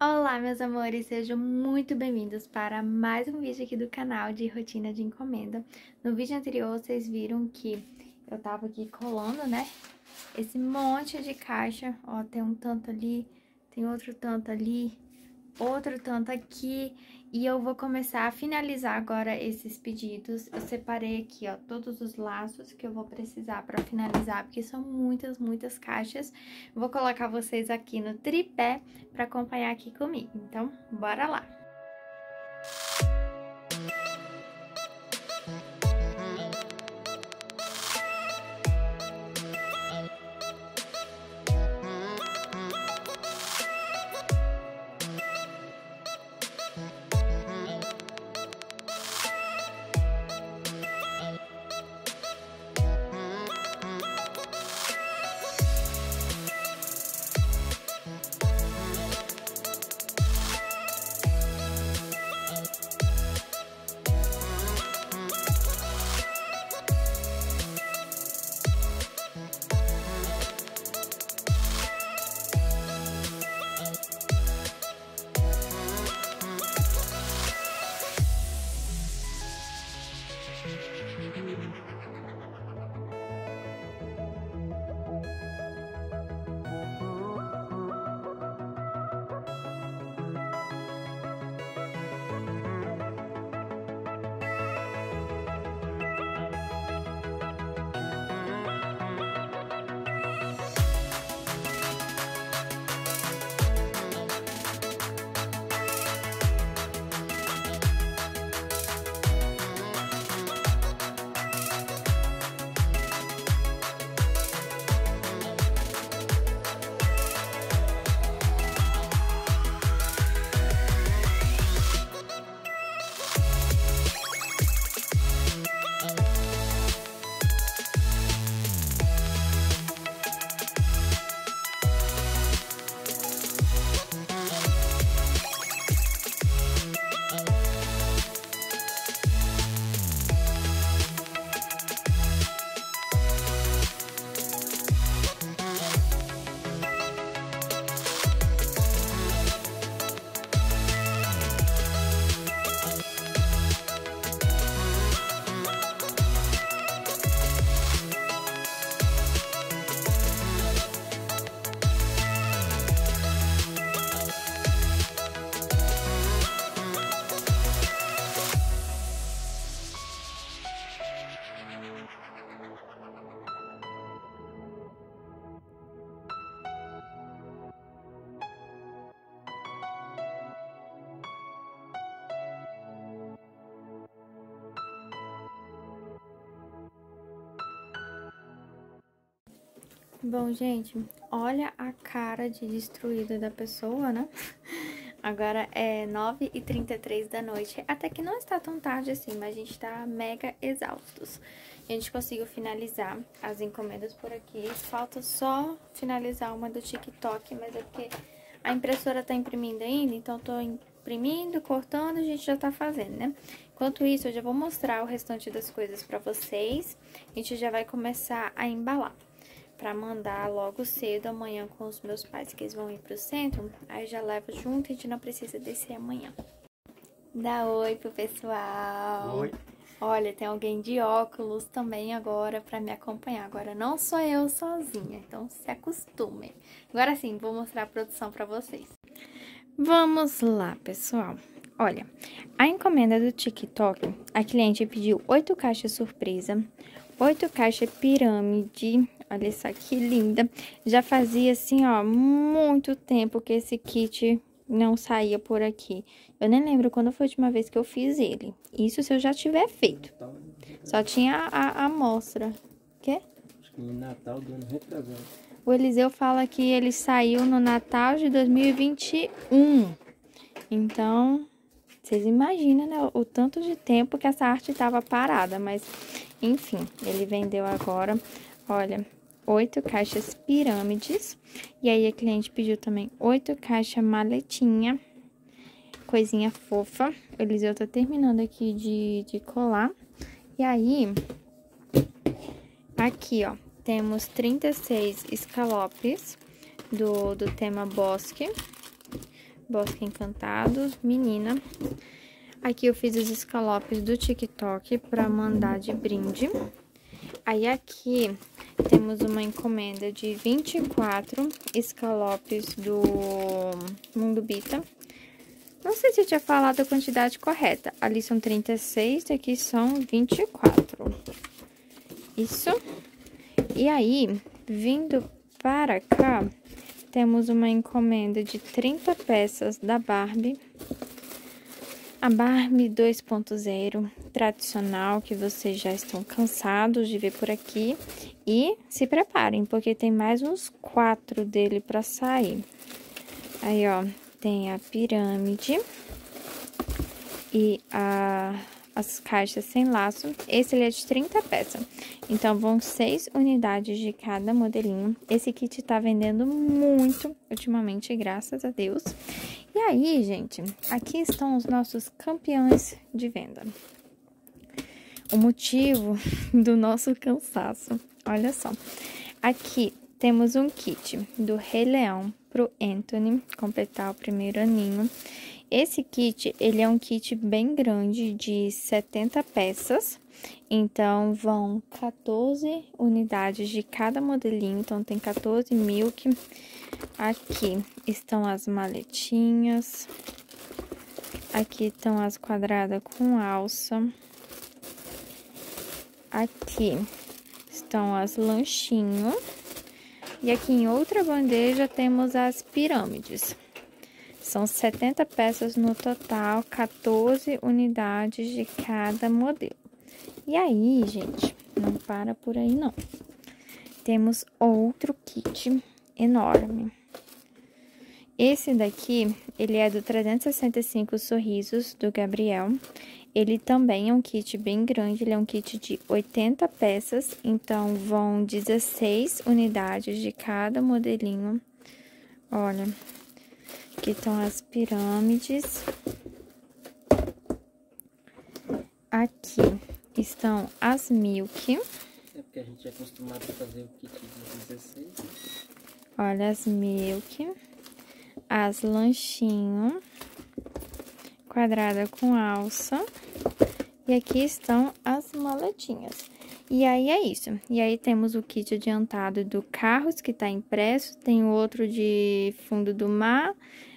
Olá, meus amores, sejam muito bem-vindos para mais um vídeo aqui do canal de rotina de encomenda. No vídeo anterior, vocês viram que eu tava aqui colando, né, esse monte de caixa. Ó, tem um tanto ali, tem outro tanto ali, outro tanto aqui. E eu vou começar a finalizar agora esses pedidos. Eu separei aqui, ó, todos os laços que eu vou precisar para finalizar, porque são muitas caixas. Vou colocar vocês aqui no tripé para acompanhar aqui comigo. Então, bora lá! Bom, gente, olha a cara de destruída da pessoa, né? Agora é 9h33 da noite, até que não está tão tarde assim, mas a gente tá mega exaustos. A gente conseguiu finalizar as encomendas por aqui, falta só finalizar uma do TikTok, mas é porque a impressora tá imprimindo ainda, então tô imprimindo, cortando, a gente já tá fazendo, né? Enquanto isso, eu já vou mostrar o restante das coisas pra vocês, a gente já vai começar a embalar. Pra mandar logo cedo amanhã com os meus pais, que eles vão ir pro centro, aí já levo junto e a gente não precisa descer amanhã. Dá oi pro pessoal. Oi. Olha, tem alguém de óculos também agora pra me acompanhar. Agora não sou eu sozinha, então se acostumem. Agora sim, vou mostrar a produção pra vocês. Vamos lá, pessoal. Olha, a encomenda do TikTok, a cliente pediu 8 caixas surpresa, 8 caixas pirâmide. Olha essa que linda. Já fazia, assim, ó, muito tempo que esse kit não saía por aqui. Eu nem lembro quando foi a última vez que eu fiz ele. Isso se eu já tiver feito. Só tinha a amostra. Quê? Acho que no Natal do ano retrasado. O Eliseu fala que ele saiu no Natal de 2021. Então, vocês imaginam, né, o tanto de tempo que essa arte estava parada. Mas, enfim, ele vendeu agora, olha, 8 caixas pirâmides. E aí, a cliente pediu também 8 caixas maletinha. Coisinha fofa. O Eliseu tá terminando aqui de colar. E aí, aqui, ó, temos 36 escalopes do tema bosque. Bosque Encantado, menina. Aqui eu fiz os escalopes do TikTok pra mandar de brinde. Aí aqui temos uma encomenda de 24 escalopes do Mundo Bita. Não sei se eu tinha falado a quantidade correta. Ali são 36, aqui são 24. Isso. E aí, vindo para cá, temos uma encomenda de 30 peças da Barbie. A Barbie 2.0, tradicional, que vocês já estão cansados de ver por aqui. E se preparem, porque tem mais uns 4 dele para sair. Aí, ó, tem a pirâmide e as caixas sem laço. Esse ele é de 30 peças. Então, vão 6 unidades de cada modelinho. Esse kit tá vendendo muito ultimamente, graças a Deus. E aí, gente, aqui estão os nossos campeões de venda. O motivo do nosso cansaço, olha só. Aqui temos um kit do Rei Leão pro Anthony completar o primeiro aninho. Esse kit, ele é um kit bem grande, de 70 peças. Então, vão 14 unidades de cada modelinho. Então, tem 14 milk. Aqui estão as maletinhas. Aqui estão as quadradas com alça. Aqui estão as lanchinhos. E aqui em outra bandeja temos as pirâmides. São 70 peças no total, 14 unidades de cada modelo. E aí, gente, não para por aí não. Temos outro kit enorme. Esse daqui, ele é do 365 Sorrisos, do Gabriel. Ele também é um kit bem grande, ele é um kit de 80 peças. Então, vão 16 unidades de cada modelinho. Olha, aqui estão as pirâmides. Aqui estão as milk. É porque a gente é acostumado a fazer o kit de 16. Olha as milk. As lanchinho. Quadrada com alça. E aqui estão as maletinhas. E aí é isso. E aí temos o kit adiantado do Carros, que tá impresso. Tem o outro de Fundo do Mar.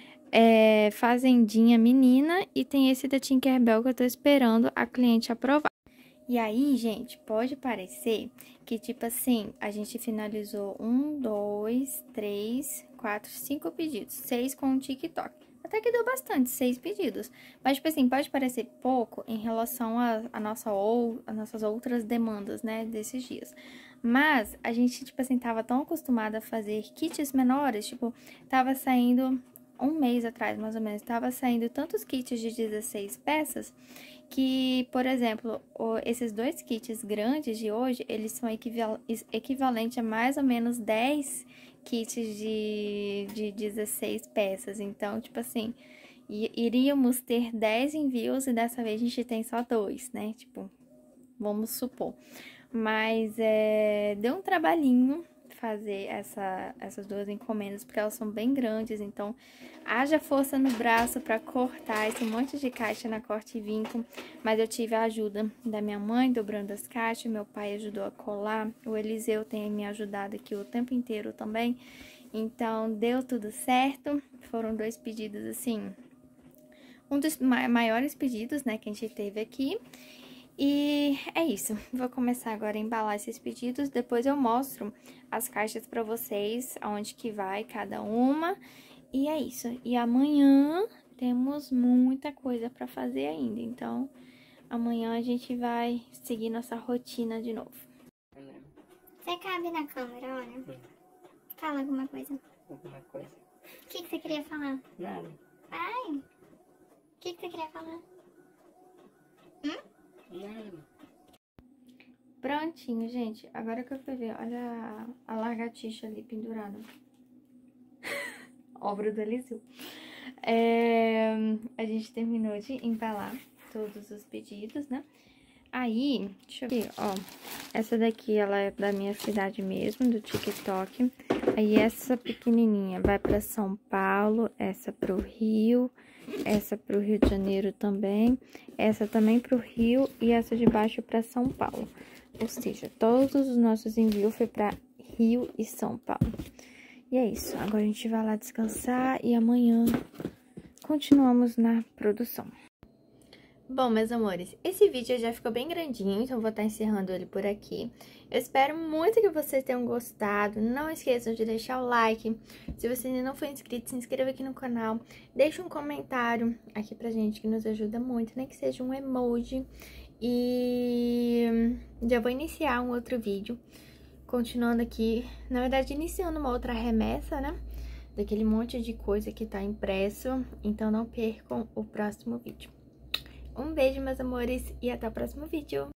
Fazendinha Menina. E tem esse da Tinkerbell que eu tô esperando a cliente aprovar. E aí, gente, pode parecer que, tipo assim, a gente finalizou 1, 2, 3, 4, 5 pedidos. 6 com o TikTok. Até que deu bastante, 6 pedidos. Mas, tipo assim, pode parecer pouco em relação a nossas outras demandas, né, desses dias. Mas a gente, tipo assim, tava tão acostumada a fazer kits menores, tipo, tava saindo... Um mês atrás, mais ou menos, tava saindo tantos kits de 16 peças que, por exemplo, esses 2 kits grandes de hoje, eles são equivalentes a mais ou menos 10 kits de 16 peças. Então, tipo assim, iríamos ter 10 envios e dessa vez a gente tem só 2, né? Tipo, vamos supor. Mas deu um trabalhinho fazer essas 2 encomendas, porque elas são bem grandes, então haja força no braço para cortar esse monte de caixa na corte e vinco. Mas eu tive a ajuda da minha mãe dobrando as caixas, meu pai ajudou a colar, o Eliseu tem me ajudado aqui o tempo inteiro também. Então deu tudo certo. Foram 2 pedidos assim, um dos maiores pedidos, né, que a gente teve aqui. E é isso, vou começar agora a embalar esses pedidos, depois eu mostro as caixas pra vocês, aonde que vai cada uma, e é isso. E amanhã temos muita coisa pra fazer ainda, então amanhã a gente vai seguir nossa rotina de novo. Você cabe na câmera, olha. Fala alguma coisa. Alguma coisa? O que você queria falar? Nada. Ai, o que você queria falar? Nada. Prontinho, gente. Agora que eu fui ver, olha a lagartixa ali pendurada. Obra do Eliseu. A gente terminou de embalar todos os pedidos, né? Aí, deixa eu ver, ó. Essa daqui, ela é da minha cidade mesmo, do TikTok. Aí essa pequenininha vai para São Paulo, essa para o Rio, essa para o Rio de Janeiro também, essa também para o Rio e essa de baixo para São Paulo. Ou seja, todos os nossos envios foi para Rio e São Paulo. E é isso, agora a gente vai lá descansar e amanhã continuamos na produção. Bom, meus amores, esse vídeo já ficou bem grandinho, então vou estar encerrando ele por aqui. Eu espero muito que vocês tenham gostado. Não esqueçam de deixar o like. Se você ainda não for inscrito, se inscreva aqui no canal. Deixa um comentário aqui pra gente, que nos ajuda muito, nem que seja um emoji. E já vou iniciar um outro vídeo, continuando aqui, na verdade, iniciando uma outra remessa, né? Daquele monte de coisa que tá impresso. Então não percam o próximo vídeo. Um beijo, meus amores, e até o próximo vídeo.